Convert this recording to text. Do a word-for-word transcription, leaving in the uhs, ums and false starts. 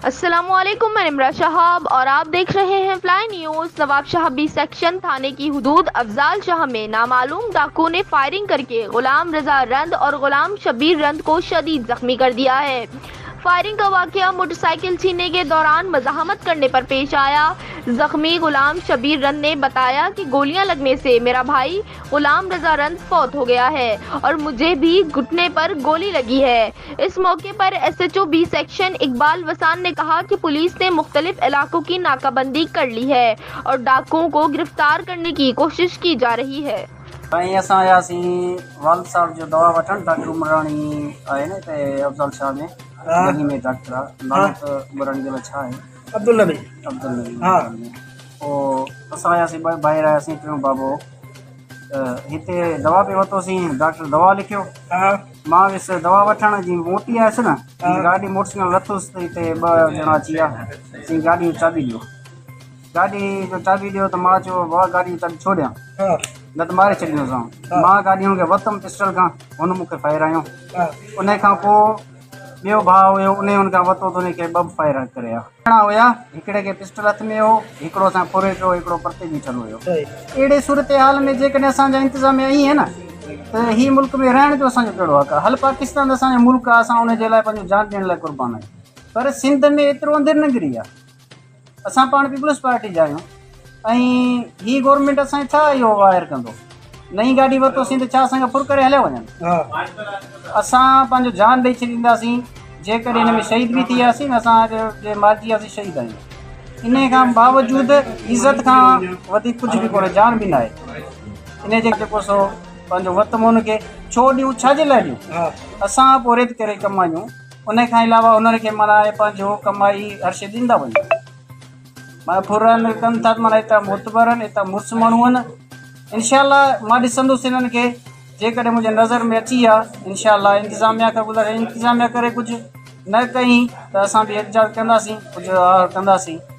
अस्सलामुअलैकुम, मैं इमरान शहाब और आप देख रहे हैं fly news. Nawabshah B section थाने की हुदूद अफजाल शाह में नामालूम डाकू ने फायरिंग करके गुलाम रजा रंद और गुलाम शबीर रंद को शदीद जख्मी कर दिया है। फायरिंग का वाकया मोटरसाइकिल छीनने के दौरान मज़ाहमत करने पर पेश आया। जख्मी गुलाम शबीर रंद ने बताया कि गोलियां लगने से मेरा भाई गुलाम रजा रंद फौत हो गया है और मुझे भी घुटने पर गोली लगी है। इस मौके पर S H O B section Iqbal Wasan ने कहा कि पुलिस ने मुख्तलिफ इलाकों की नाकाबंदी कर ली है और डाकुओं को गिरफ्तार करने की कोशिश की जा रही है। असां आयासीं वालिद साहब जो दवा वठण डॉक्टर उमराणी आहे न हिते अफज़ल शाह में गली में डॉक्टर आहे नाम उमराणी जो छा आहे अब्दुल नबी अब्दुल नबी हाँ पोइ असां आयासीं ॿ ॿाहिरि आयासीं टियों बाबो हिते दवा पे वरितोसीं डॉक्टर दवा लिखियो। हाँ मां वियुसि दवा वठण जी मोटी आयुसि न गाॾी मोटरसाइकिल लथुसि त हिते ॿ ॼणा अची विया चई गाॾी जो चाबी ॾियो गाॾी जो चाबी ॾियो त मां चयो भाउ गाॾी जो चाबी छो ॾियां हाँ न त मारे छॾियोसीं। मां गाॾी हुनखे वरितमि पिस्टल खां हुन मूंखे फायर आयो। हाँ उन खां पोइ ॿियो भाउ हुयो उन हुनखां वरितो त हुनखे ॿ फायर करे घणा हुया हिकिड़े खे पिस्टल हथ में हो हिकिड़ो असां फुरे पियो हिकिड़ो परते बीठल हुयो। सही अहिड़े सूरत हाल में जेकॾहिं असांजा इंतिज़ामिया ईअं आहे न त हीअ मुल्क में रहण जो असांजो कहिड़ो हक़ आहे। हल पाकिस्तान असांजो मुल्क आहे असां उनजे लाइ पंहिंजो जान ॾियण लाइ क़ुर्बान आहियूं पर सिंध में एतिरो अंदरि न गिरी आहे। असां पाण पीपल्स पार्टी जा आहियूं ऐं हीअ गवर्नमेंट असांखे छा इहो वायर कंदो नई गाॾी वरितोसीं त छा असांखे फुर करे हलिया वञनि। हाँ असां पंहिंजो जान ॾेई छॾींदासीं जेकॾहिं हिन में शहीद बि थी वियासीं न असां जे मारिजी वियासीं शहीद आहियूं। इन खां बावजूदि इज़त खां वधीक कुझु बि कोन्हे जान बि न आहे। इन जे जेको सो पंहिंजो वतमो हुनखे छो ॾियूं छाजे लाइ ॾियूं हाँ असां पोइ रेत करे कमायूं उन खां अलावा हुननि खे माना पंहिंजो कमाई हर शइ ॾींदा वञूं माना फुरनि कनि था माना हितां मुतबर आहिनि हितां मुड़ुस माण्हू आहिनि। इनशाला मां ॾिसंदुसि हिननि खे जेकॾहिं मुंहिंजे नज़र में अची विया इनशाला इंतिज़ामिया खां गुज़ारे इंतिज़ामिया करे कुझु न कई त असां बि एहतजाज कंदासीं कुझु कंदासीं।